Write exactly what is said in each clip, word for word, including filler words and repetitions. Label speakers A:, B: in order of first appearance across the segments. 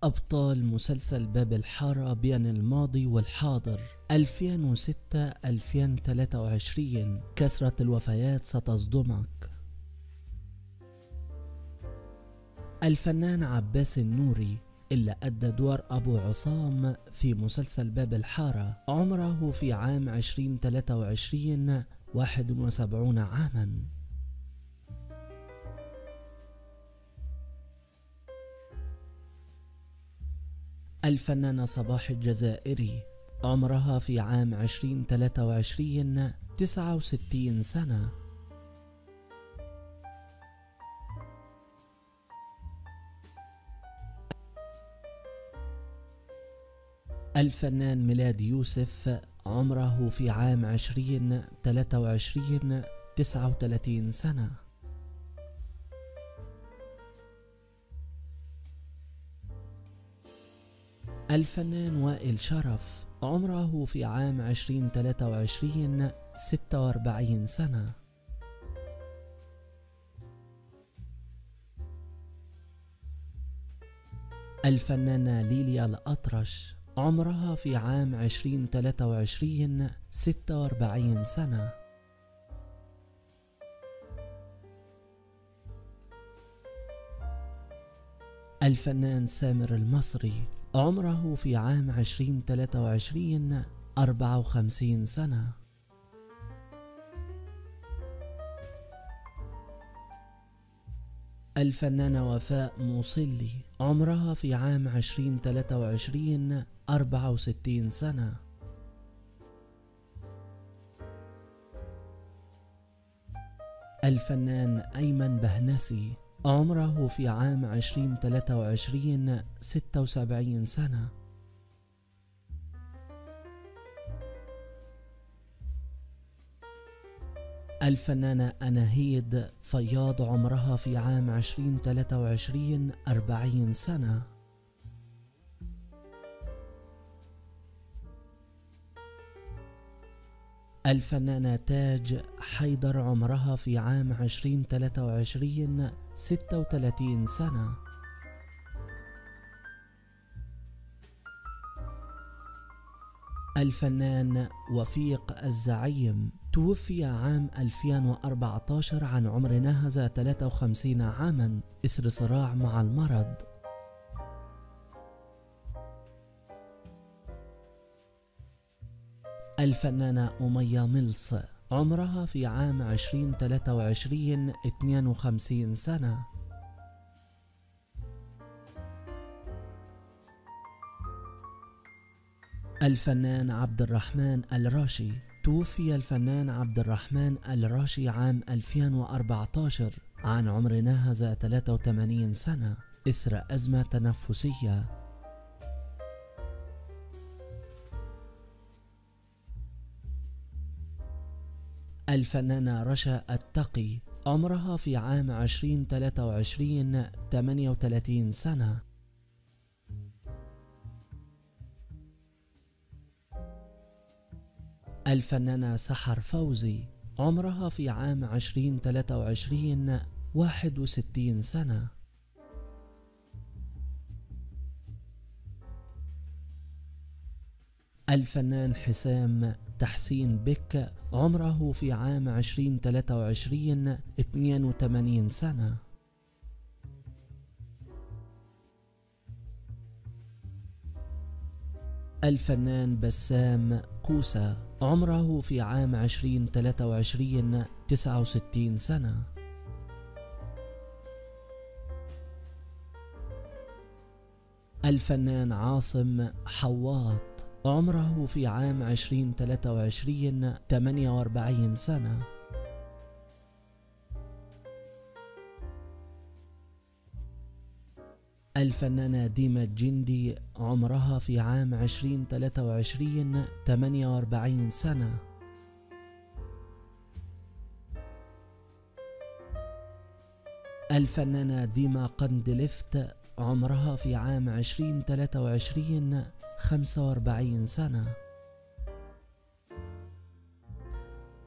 A: أبطال مسلسل باب الحارة بين الماضي والحاضر ألفين وستة ألفين وثلاثة وعشرين. كثرة الوفيات ستصدمك. الفنان عباس النوري اللي أدى دور أبو عصام في مسلسل باب الحارة عمره في عام عشرين ثلاثة وعشرين واحد وسبعين عاما. الفنانة صباح الجزائري عمرها في عام عشرين ثلاثة وعشرين تسعة وستين سنة. الفنان ميلاد يوسف عمره في عام عشرين ثلاثة وعشرين تسعة وثلاثين سنة. الفنان وائل شرف عمره في عام عشرين ثلاثة وعشرين ستة وأربعين سنة. الفنانة ليليا الأطرش عمرها في عام عشرين ثلاثة وعشرين ستة وأربعين سنة. الفنان سامر المصري عمره في عام عشرين ثلاثة وعشرين أربعة وخمسين سنة. الفنانة وفاء موصلي عمرها في عام عشرين ثلاثة وعشرين أربعة وستين سنة. الفنان أيمن بهنسي عمره في عام عشرين ثلاثة وعشرين ستة وسبعين سنة. الفنانة أناهيد فياض عمرها في عام عشرين ثلاثة وعشرين أربعين سنة. الفنانة تاج حيدر عمرها في عام عشرين ثلاثة وعشرين ستة وثلاثين سنة. الفنان وفيق الزعيم توفي عام ألفين وأربعة عشر عن عمر ناهز ثلاثة وخمسين عاما إثر صراع مع المرض. الفنانة أمية ملص عمرها في عام عشرين ثلاثة وعشرين اثنين وخمسين سنة. الفنان عبد الرحمن الراشي توفي الفنان عبد الرحمن الراشي عام ألفين وأربعة عشر عن عمر ناهز ثلاثة وثمانين سنة إثر أزمة تنفسية. الفنانة رشا التقي عمرها في عام عشرين ثلاثة وعشرين ثمانية وثلاثين سنة. الفنانة سحر فوزي عمرها في عام عشرين ثلاثة وعشرين واحد وستين سنة. الفنان حسام تحسين بك عمره في عام عشرين ثلاثة وعشرين اثنين وثمانين سنة. الفنان بسام كوسة عمره في عام عشرين ثلاثة وعشرين تسعة وستين سنة. الفنان عاصم حواط عمره في عام عشرين ثلاثة وعشرين ثمانية وأربعين سنة. الفنانة ديما الجندي عمرها في عام عشرين ثلاثة وعشرين ثمانية وأربعين سنة. الفنانة ديما قندلفت عمرها في عام عشرين ثلاثة وعشرين خمسة وأربعين سنة.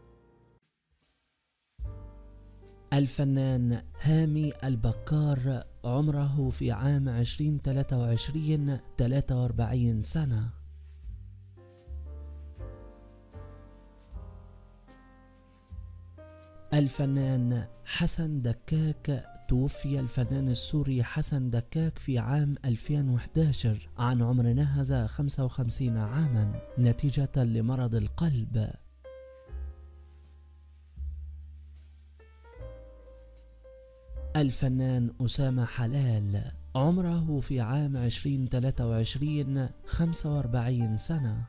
A: الفنان هامي البكار عمره في عام عشرين ثلاثة وعشرين ثلاثة وأربعين سنة. الفنان حسن دكاك. توفي الفنان السوري حسن دكاك في عام ألفين وإحدى عشر عن عمر ناهز خمسة وخمسين عاما نتيجة لمرض القلب. الفنان أسامة حلال. عمره في عام عشرين ثلاثة وعشرين خمسة وأربعين سنة.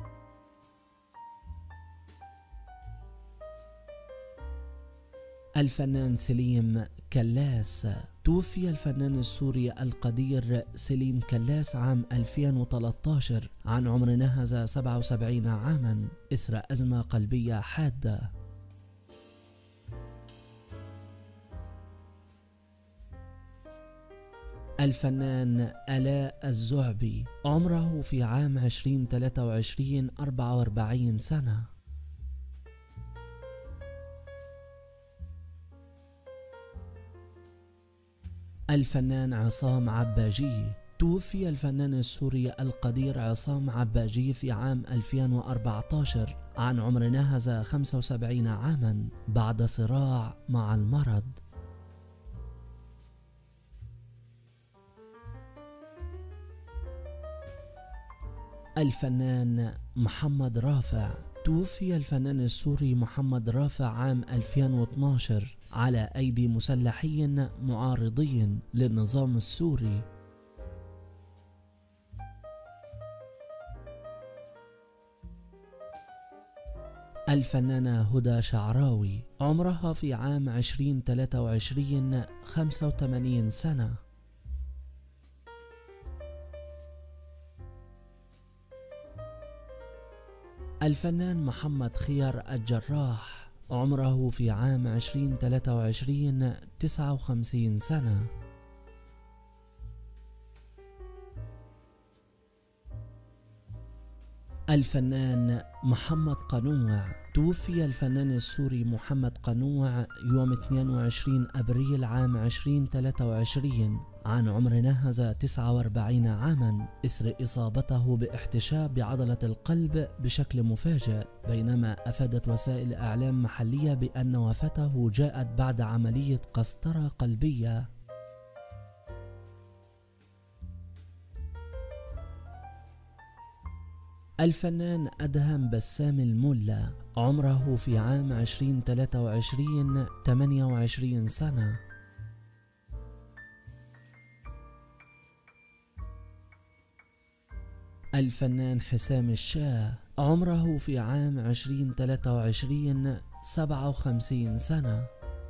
A: الفنان سليم كلاس. توفي الفنان السوري القدير سليم كلاس عام ألفين وثلاثة عشر عن عمر ناهز سبعة وسبعين عاما إثر أزمة قلبية حادة. الفنان آلاء الزعبي. عمره في عام عشرين ثلاثة وعشرين أربعة وأربعين سنة. الفنان عصام عباجي. توفي الفنان السوري القدير عصام عباجي في عام ألفين وأربعة عشر عن عمر ناهز خمسة وسبعين عاما بعد صراع مع المرض. الفنان محمد رافع. توفي الفنان السوري محمد رافع عام ألفين واثني عشر على أيدي مسلحين معارضين للنظام السوري. الفنانة هدى شعراوي. عمرها في عام عشرين ثلاثة وعشرين خمسة وثمانين سنة. الفنان محمد خيار الجراح. عمره في عام عشرين ثلاثة وعشرين تسعة وخمسين سنة. الفنان محمد قنوع. توفي الفنان السوري محمد قنوع يوم اثنين وعشرين أبريل عام عشرين ثلاثة وعشرين عن عمر ناهز تسعة وأربعين عاما إثر إصابته باحتشاء بعضلة القلب بشكل مفاجئ، بينما أفادت وسائل إعلام محلية بأن وفاته جاءت بعد عملية قسطرة قلبية. الفنان أدهم بسام الملا. عمره في عام عشرين ثلاثة وعشرين ثمانية وعشرين سنة. الفنان حسام الشاه. عمره في عام عشرين ثلاثة وعشرين سبعة وخمسين سنة.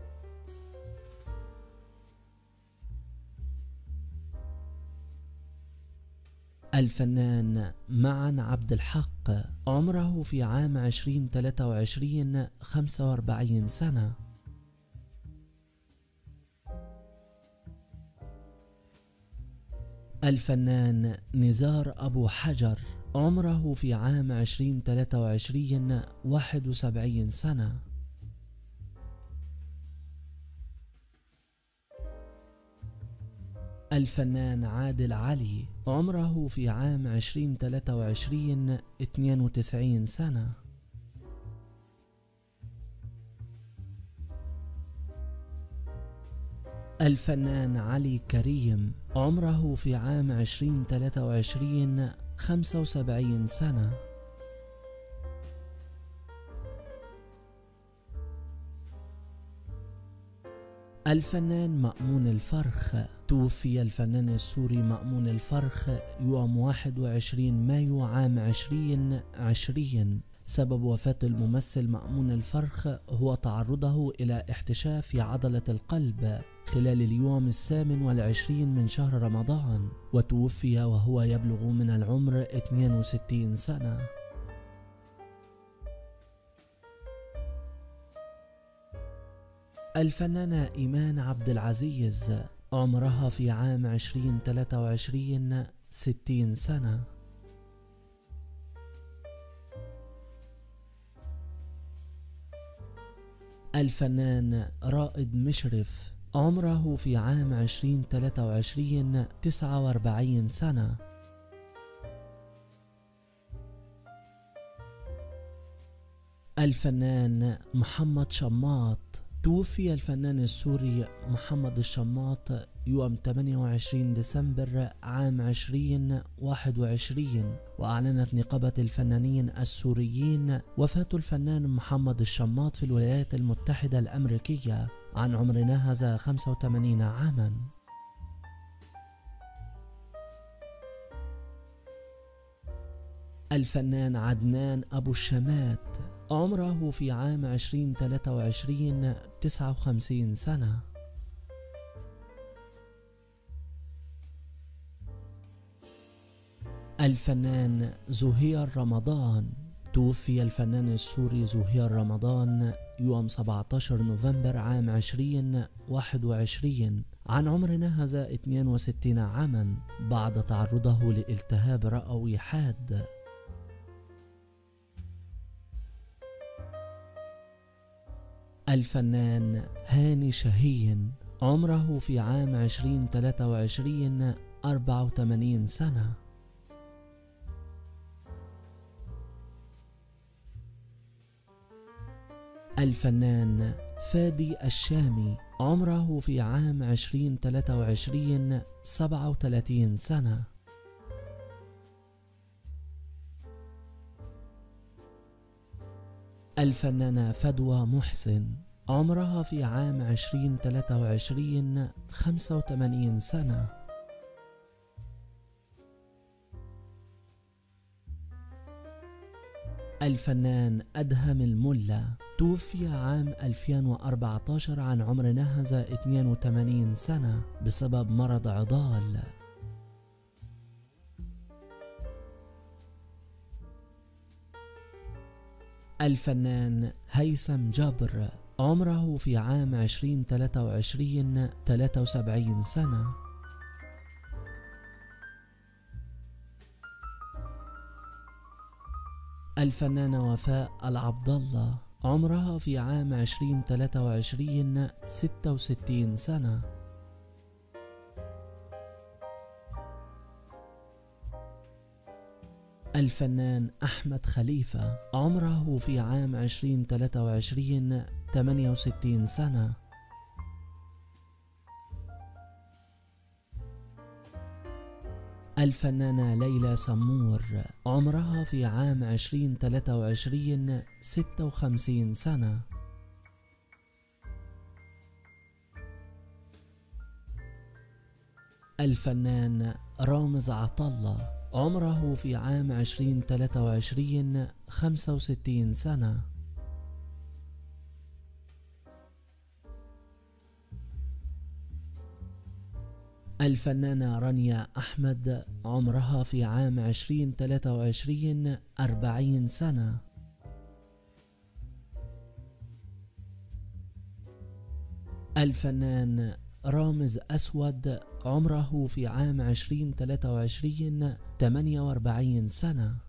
A: الفنان معن عبد الحق. عمره في عام عشرين ثلاثة وعشرين خمسة وأربعين سنة. الفنان نزار أبو حجر. عمره في عام عشرين ثلاثة وعشرين واحد وسبعين سنة. الفنان عادل علي. عمره في عام عشرين ثلاثة وعشرين اثنين وتسعين سنة. الفنان علي كريم. عمره في عام عشرين ثلاثة وعشرين خمسة وسبعين سنة. الفنان مأمون الفرخ. توفي الفنان السوري مأمون الفرخ يوم واحد وعشرين مايو عام عشرين عشرين. سبب وفاة الممثل مأمون الفرخ هو تعرضه إلى احتشاء في عضلة القلب خلال اليوم الثامن والعشرين من شهر رمضان، وتوفي وهو يبلغ من العمر اثنين وستين سنة. الفنانة إيمان عبد العزيز. عمرها في عام عشرين ثلاثة وعشرين ستين سنة. الفنان رائد مشرف. عمره في عام عشرين ثلاثة وعشرين تسعة وأربعين سنة. الفنان محمد شماط. توفي الفنان السوري محمد الشماط يوم ثمانية وعشرين ديسمبر عام ألفين وواحد وعشرين، وأعلنت نقابة الفنانين السوريين وفاة الفنان محمد الشماط في الولايات المتحدة الأمريكية عن عمر ناهز خمسة وثمانين عاما. الفنان عدنان أبو الشمات. عمره في عام عشرين ثلاثة وعشرين تسعة وخمسين سنة. الفنان زهير رمضان. توفي الفنان السوري زهير رمضان يوم سبعة عشر نوفمبر عام ألفين وواحد وعشرين عن عمر ناهز اثنين وستين عاما بعد تعرضه لالتهاب رئوي حاد. الفنان هاني شاهين. عمره في عام عشرين ثلاثة وعشرين أربعة وثمانين سنة. الفنان فادي الشامي. عمره في عام عشرين ثلاثة وعشرين سبعة وثلاثين سنة. الفنانة فدوى محسن. عمرها في عام عشرين ثلاثة وعشرين خمسة وثمانين سنة. الفنان أدهم الملا. توفي عام ألفين وأربعة عشر عن عمر ناهز اثنين وثمانين سنة بسبب مرض عضال. الفنان هيثم جبر. عمره في عام عشرين ثلاثة وعشرين ثلاثة وسبعين سنة. الفنانة وفاء العبد الله. عمرها في عام عشرين ثلاثة وعشرين ستة وستين سنة. الفنان أحمد خليفة. عمره في عام عشرين ثلاثة وعشرين ثمانية وستين سنة. الفنانة ليلى سمور. عمرها في عام عشرين ثلاثة وعشرين ستة وخمسين سنة. الفنان رامز عطلة. عمره في عام عشرين ثلاثة وعشرين خمسة وستين سنة. الفنانة رانيا أحمد. عمرها في عام عشرين ثلاثة وعشرين أربعين سنة. الفنان رامز أسود. عمره في عام عشرين ثلاثة وعشرين ثمانية وأربعين سنة.